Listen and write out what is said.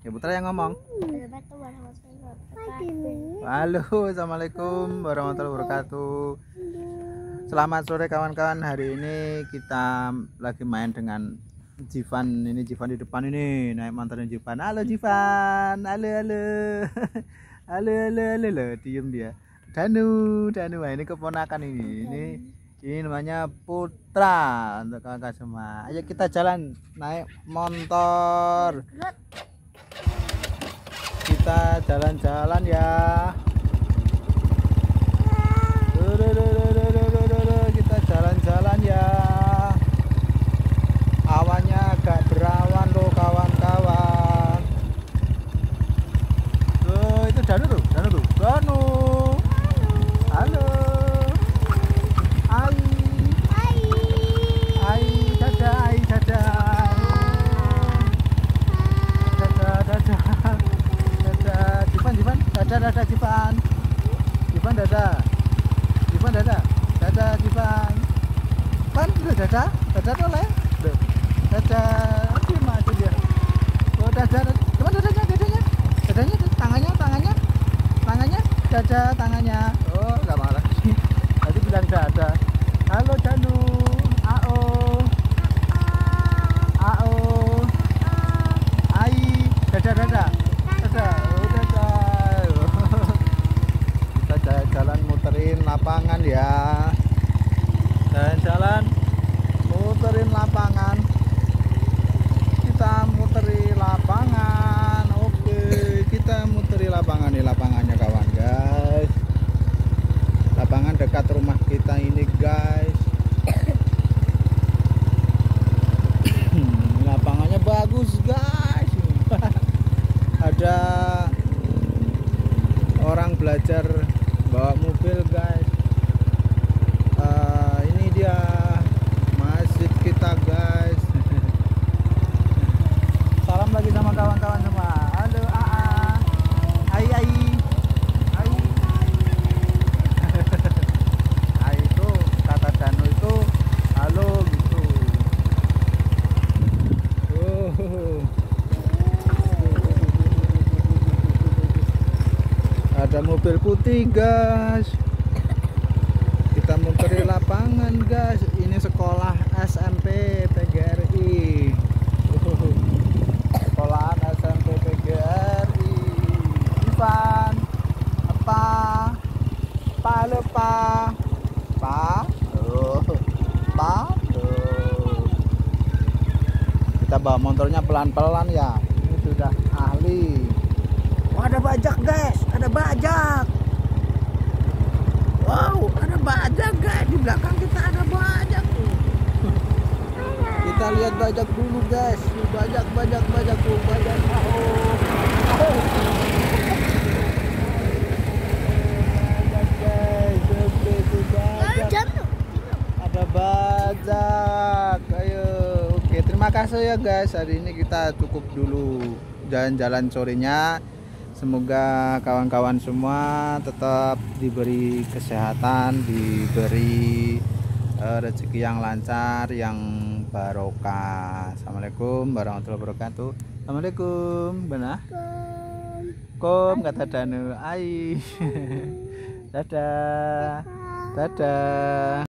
Ya Putra yang ngomong. Halo, assalamualaikum warahmatullahi wabarakatuh. Selamat sore kawan-kawan. Hari ini kita lagi main dengan Jivan. Ini Jivan di depan ini naik motornya Jivan. Halo Jivan. Halo halo. Halo halo halo. Diem dia. Danu. Wah, ini keponakan ini. Ini namanya Putra untuk kakak semua. Ayo kita jalan naik motor. Kita jalan-jalan ya. Kita jalan-jalan ya. Awannya agak berawan loh kawan-kawan. Tuh itu Danu tuh. Danu. Halo. Dadah Jivan. Dadah Jivan. Pan udah dadah oleh. Dadah. Gimana tuh dia? Oh dadah. Teman dadanya tangannya. Dadah tangannya. Oh enggak marah. Tadi bilang dadah. Halo Danu. Ao. Ai. Dadah. Jalan muterin lapangan ya. Jalan muterin lapangan. Kita muteri lapangan. Oke, kita muteri lapangan. Nih lapangannya kawan guys. Lapangan dekat rumah kita ini guys. Lapangannya bagus guys. Ada orang belajar bawa mobil guys. Ini dia masjid kita guys. Salam lagi sama kawan-kawan semua. Halo Ai itu kata Danu itu halo gitu. Ada mobil putih guys. Kita muteri lapangan guys. Ini sekolah SMP PGRI. Sekolahan SMP PGRI. Ivan apa lupa kita bawa motornya pelan-pelan ya. Ini sudah ahli. Oh, ada bajak guys, ada bajak. Wow, ada bajak guys. Di belakang kita ada bajak. Kita lihat bajak dulu guys. Bajak. Ada bajak. Ayo. Oke, terima kasih ya guys. Hari ini kita cukup dulu jalan-jalan sorenya. Semoga kawan-kawan semua tetap diberi kesehatan, diberi rezeki yang lancar, yang barokah. Assalamualaikum warahmatullahi wabarakatuh. Assalamualaikum, benar? Kom kata Danu. Ai. Dadah.